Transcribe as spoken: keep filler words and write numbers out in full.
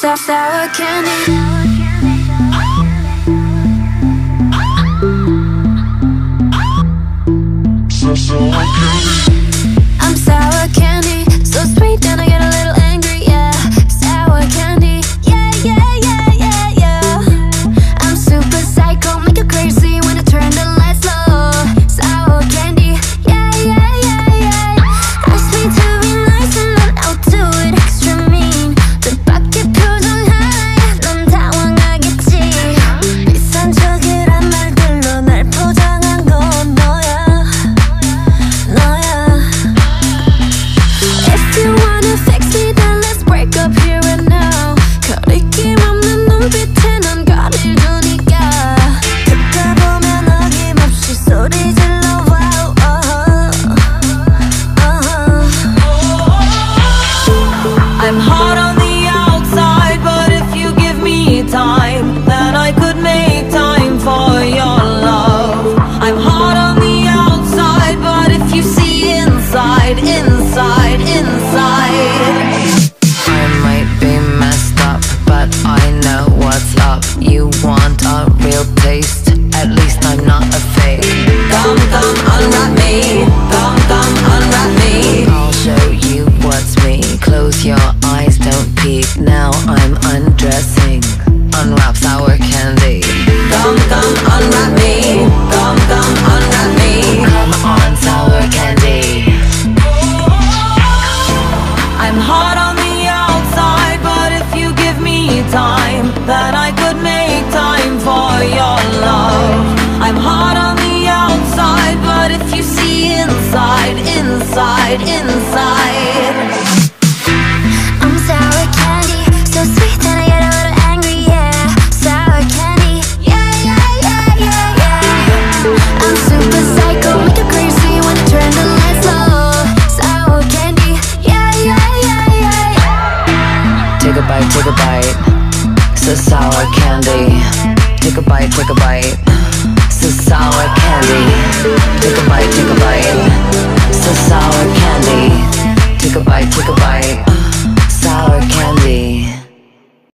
sour, sour candy. I'm sour candy, so sweet then I get a little angry, yeah. Sour candy, yeah, yeah, yeah, yeah, yeah. I'm super psycho, make you crazy when I turn the lights low. Sour candy, yeah, yeah, yeah, yeah. Ask me to be nice and then I'll do it extra mean. 뜻밖의 표정 하나에 넌 당황하겠지. 이상적이란 말들로 날 포장한 건 너야. If you wanna fix me, then let's break up here and now. 거리낌 없는 눈빛에 넌 거리를 두니까. 듣다 보면 어김없이 소리 질러. Wow, uh-huh, uh-huh. I'm hot on the outside, but if you give me time, then I could make time for your love. I'm hot on the outside, but if you see inside, inside, inside. I might be messed up, but I know what's up. You want a real taste? At least I'm not a fake. Come, come, unwrap me. Come, come, unwrap me. I'll show you what's me. Close your eyes, don't peek. Now I'm undressing. Unwrap sour candy. Come, come, unwrap me. Come, come, unwrap me. Come on, sour candy. I'm hot on the outside, but if you give me time, then I could make time for your love. I'm hot on the outside, but if you see inside, inside, inside. I'm sour candy, so sweet then I get a little angry, yeah. Sour candy, yeah, yeah, yeah, yeah, yeah. I'm super psycho, make you crazy when I turn the lights low. Sour candy, yeah, yeah, yeah, yeah, yeah. Take a bite, take a bite. It's a sour candy. Take a bite, take a bite. It's a sour